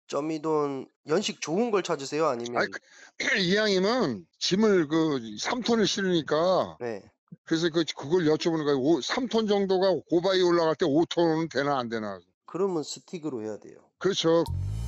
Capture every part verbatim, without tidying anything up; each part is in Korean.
점이돈 연식 좋은 걸 찾으세요? 아이 아니면 그 이왕이면 짐을 그 삼 톤을 실으니까 네. 그래서 그 그걸 여쭤보는 거예요. 오 삼 톤 정도가 고바위 올라갈 때 오 톤은 되나 안 되나. 그러면 스틱으로 해야 돼요. 그렇죠.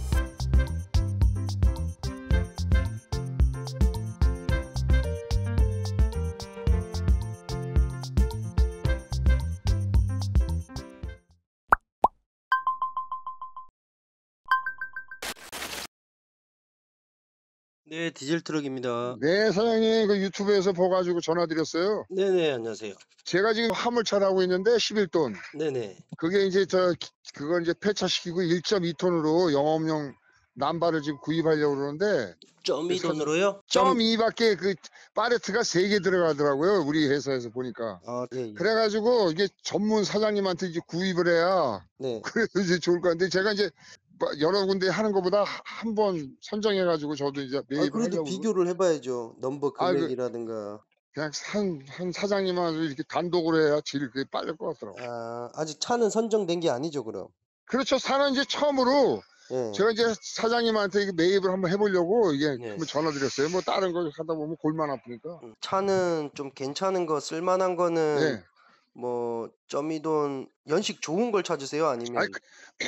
네, 디젤 트럭입니다. 네, 사장님 그 유튜브에서 봐 가지고 전화 드렸어요. 네네, 안녕하세요. 제가 지금 화물차를 하고 있는데 십일 톤. 네네. 그게 이제 저 그걸 이제 폐차시키고 일 점 이 톤으로 영업용 남바를 지금 구입하려고 그러는데 점이돈으로요? 점 이 밖에 그 팔레트가 세 개 들어가더라고요. 우리 회사에서 보니까. 아, 예, 예. 그래 가지고 이게 전문 사장님한테 이제 구입을 해야 네. 그래서 이제 좋을 것 같은데 제가 이제 뭐 여러 군데 하는 것보다 한 번 선정해 가지고 저도 이제 아, 매입을 그래도 하려고. 비교를 해봐야죠. 넘버 아, 그 금액이라든가. 그냥 한, 한 사장님하고 이렇게 단독으로 해야 질이 그게 빠를 것 같더라고요. 아, 아직 차는 선정된 게 아니죠, 그럼? 그렇죠. 차는 이제 처음으로 예. 제가 이제 사장님한테 이게 매입을 한번 해보려고 이게 네. 한번 전화드렸어요. 뭐 다른 거 하다 보면 골만 아프니까. 음, 차는 좀 괜찮은 거, 쓸만한 거는 네. 뭐 점이돈 연식 좋은 걸 찾으세요? 아니면 아이 그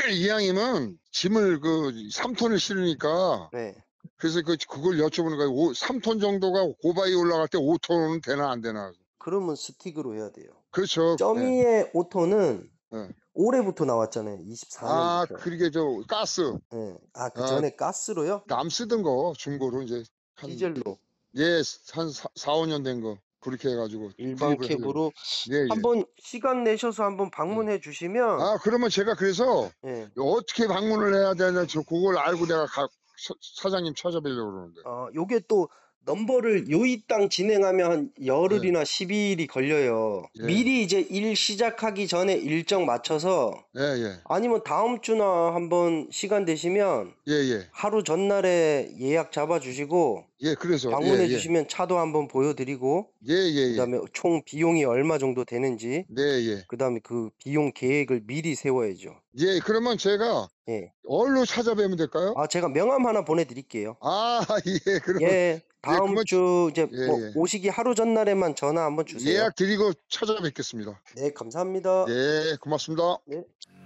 이왕이면 짐을 그 삼 톤을 실으니까 네. 그래서 그 그걸 여쭤보는 거예요. 오 삼 톤 정도가 고바위 올라갈 때 오 톤은 되나 안 되나. 그러면 스틱으로 해야 돼요. 그렇죠. 네. 점이의 오토는 네. 올해부터 나왔잖아요. 이십사 아, 년부터. 그게 저 가스. 예. 아, 그 아, 전에 가스로요? 남 쓰던 거 중고로 이제 한 디젤로. 예, 한 사 오 년 된 거 그렇게 해 가지고 일반 구입을 하려고. 캡으로 예, 예. 한번 시간 내셔서 한번 예. 방문해 주시면 아, 그러면 제가 그래서 예. 어떻게 방문을 해야 되나 저 그걸 알고 내가 가, 사, 사장님 찾아뵈려고 그러는데. 어, 요게 또 넘버를 요이 땅 진행하면 한 예. 열흘이나 십이 일이 걸려요. 예. 미리 이제 일 시작하기 전에 일정 맞춰서 예, 예. 아니면 다음 주나 한번 시간 되시면 예, 예. 하루 전날에 예약 잡아 주시고 예, 그래서 방문해 예, 예. 주시면 차도 한번 보여드리고 예, 예, 예. 그다음에 총 비용이 얼마 정도 되는지 네, 예. 그다음에 그 비용 계획을 미리 세워야죠. 예, 그러면 제가 예. 어디로 찾아뵈면 될까요? 아, 제가 명함 하나 보내드릴게요. 아, 예, 그러면 예, 다음 그러면 주 이제 예, 뭐 예. 오시기 하루 전날에만 전화 한번 주세요. 예약 드리고 찾아뵙겠습니다. 네, 감사합니다. 네, 고맙습니다. 네.